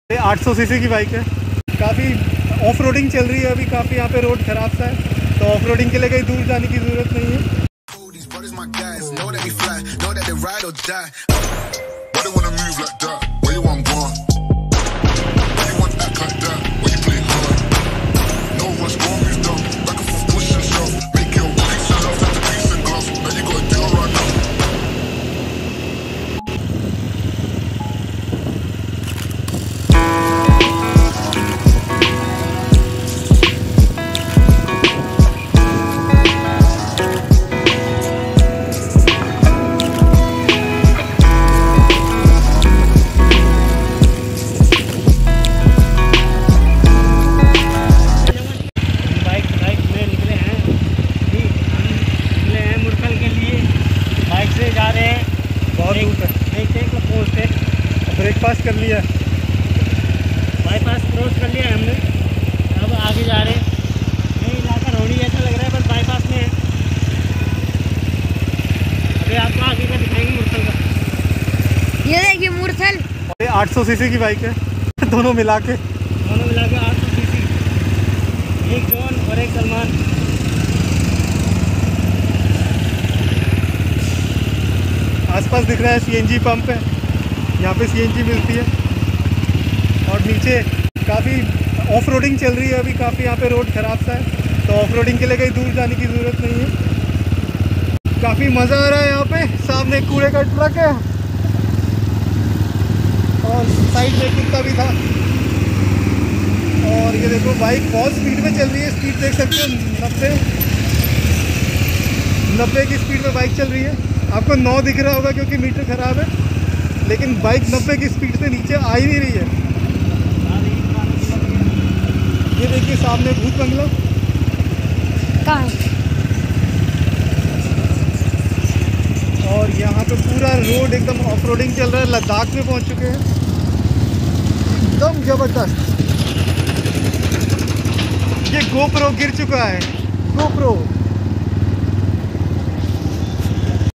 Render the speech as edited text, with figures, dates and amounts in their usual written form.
800 CC की bike है। काफ़ी ऑफ रोडिंग चल रही है अभी, काफ़ी यहाँ पे रोड खराब सा है, तो ऑफ रोडिंग के लिए कहीं दूर जाने की ज़रूरत नहीं है। जा रहे हैं, बहुत दूर है। ब्रेकफास्ट कर लिया, बाईपास क्रॉस कर लिया हमने, अब आगे जा रहे हैं। ये इलाका रोडी ऐसा लग रहा है, बस बाईपास में है। अभी आपको आगे का दिखाएंगे मुरथल का। ये देखिए मुरथल। 800 सीसी की बाइक है। दोनों मिला के 800 सीसी, एक जॉन और एक सलमान। आसपास दिख रहा है सीएनजी पंप है, यहाँ पे सीएनजी मिलती है। और नीचे काफ़ी ऑफ रोडिंग चल रही है अभी, काफ़ी यहाँ पे रोड खराब सा है, तो ऑफ रोडिंग के लिए कहीं दूर जाने की ज़रूरत नहीं है। काफ़ी मज़ा आ रहा है यहाँ पे। सामने कूड़े का ट्रक है और साइड में कुत्ता भी था। और ये देखो बाइक बहुत स्पीड में चल रही है, स्पीड देख सकते हो 90 की स्पीड में बाइक चल रही है। आपको 9 दिख रहा होगा क्योंकि मीटर ख़राब है, लेकिन बाइक 90 की स्पीड से नीचे आ ही नहीं रही है। ये देखिए सामने भूत बंगला कहाँ? और यहाँ पे पूरा रोड एकदम ऑफ रोडिंग चल रहा है। लद्दाख में पहुँच चुके हैं, एकदम ज़बरदस्त। ये गोप्रो गिर चुका है, गोप्रो।